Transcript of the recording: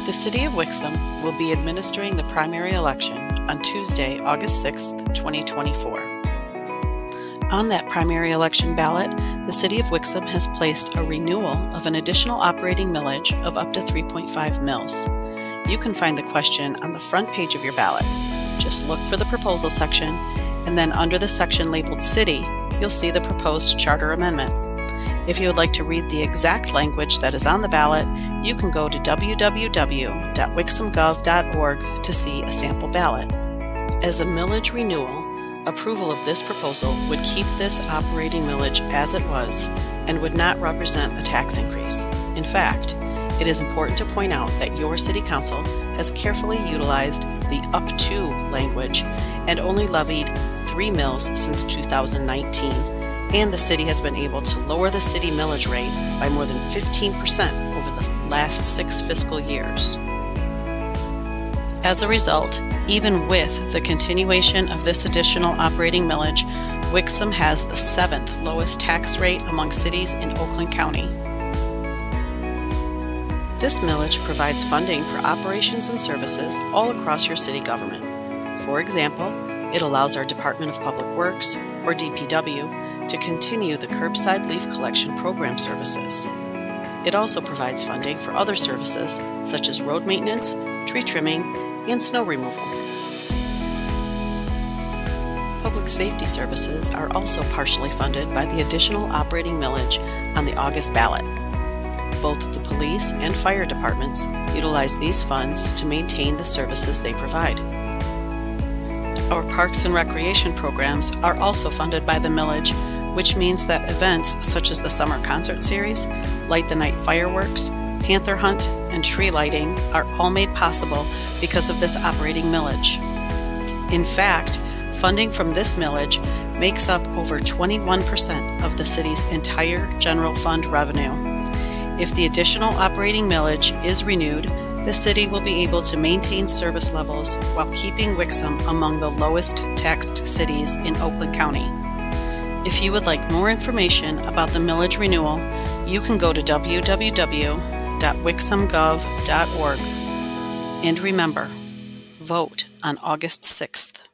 The City of Wixom will be administering the primary election on Tuesday, August 6, 2024. On that primary election ballot, the City of Wixom has placed a renewal of an additional operating millage of up to 3.5 mils. You can find the question on the front page of your ballot. Just look for the proposal section, and then under the section labeled City, you'll see the proposed charter amendment. If you would like to read the exact language that is on the ballot, you can go to www.wixomgov.org to see a sample ballot. As a millage renewal, approval of this proposal would keep this operating millage as it was and would not represent a tax increase. In fact, it is important to point out that your City Council has carefully utilized the up to language and only levied 3 mills since 2019, and the City has been able to lower the city millage rate by more than 15% over the last 6 fiscal years. As a result, even with the continuation of this additional operating millage, Wixom has the 7th lowest tax rate among cities in Oakland County. This millage provides funding for operations and services all across your city government. For example, it allows our Department of Public Works, or DPW, to continue the curbside leaf collection program services. It also provides funding for other services such as road maintenance, tree trimming, and snow removal. Public safety services are also partially funded by the additional operating millage on the August ballot. Both the police and fire departments utilize these funds to maintain the services they provide. Our parks and recreation programs are also funded by the millage, which means that events such as the Summer Concert Series, Light the Night Fireworks, Panther Hunt, and tree lighting are all made possible because of this operating millage. In fact, funding from this millage makes up over 21% of the city's entire general fund revenue. If the additional operating millage is renewed, the city will be able to maintain service levels while keeping Wixom among the lowest taxed cities in Oakland County. If you would like more information about the millage renewal, you can go to www.wixomgov.org. And remember, vote on August 6th.